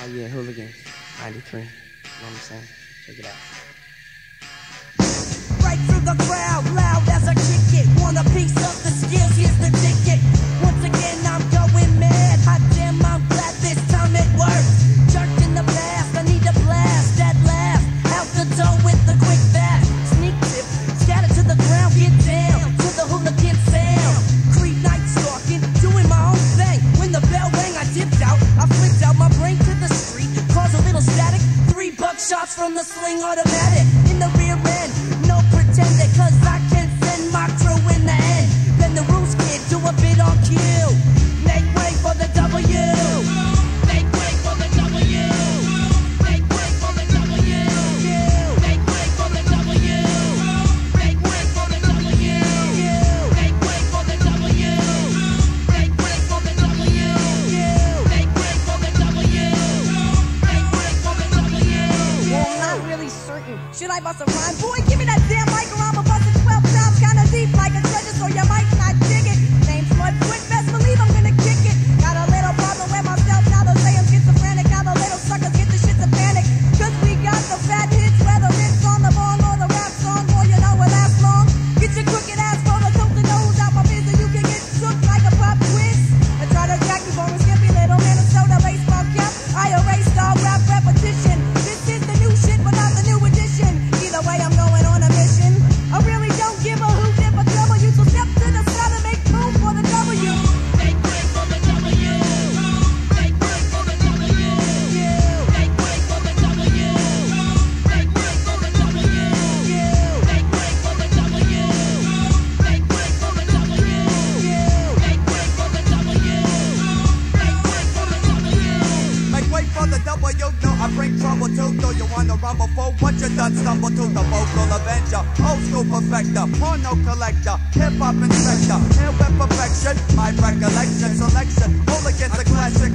Oh yeah, Whooliganz, 93. You know what I'm saying? Check it out. Right through the crowd, loud as I kick it. Want a piece of the skills, here's the ticket. Once again, I'm going mad. Hot damn, I'm glad this time it works. Jerked in the past, I need a blast. That laugh, out the door with the quick fast. Sneak tip, scatter to the ground, get down to the hooligan sound. Creep night stalking, doing my own thing. When the bell rang, I dipped out. I flipped out my brain to the street, caused a little static. 3 buckshots from the sling automatic. In the rear end, no pretender, cause I can send my crew in the end. Then the rules kid, do a bit on cue. Make way for the W. Make way for the W. Make way for the W. Make way for the W. Make way for the W. Make way for the W. Make way for the W. Make way for the W. Make way for the W. Well, I'm not really certain. Should I bust a rhyme? Boy, give me that damn mic or I'ma bust it 12 times. Kinda deep like a treasure, so you might not dig it. Name's Mud Quick, best believe I'm gonna kick it. Got a little problem with myself, now they say I'm schizophrenic. Now the little suckers get the shit to panic. Cause we got the fat hits, whether it's on the ball or the rap song. Boy, you know it lasts long. Get your crooked ass for the tilt the nose out my biz, or you can get shook like a pop quiz. And try to jack me for a skippy little Minnesota baseball cap. I erased all rap repetition. This is the new shit, but not the new edition. Either way, I'm going on a mission. I really don't give a hoot if I trouble you, so step to the side and make room for the W. Make way for the W. Make way for the W. Make way for the W. Make way for the W. Make way for the W. Make way for the W. Make way for the W. Make way for the W. Make way for the W, no, I bring trouble too. Do you wanna rumble for what you done stumble to? The vocal avenger, old school perfecter, porno collector, hip hop inspector, here with perfection, my recollection, selection, Whooliganz a classic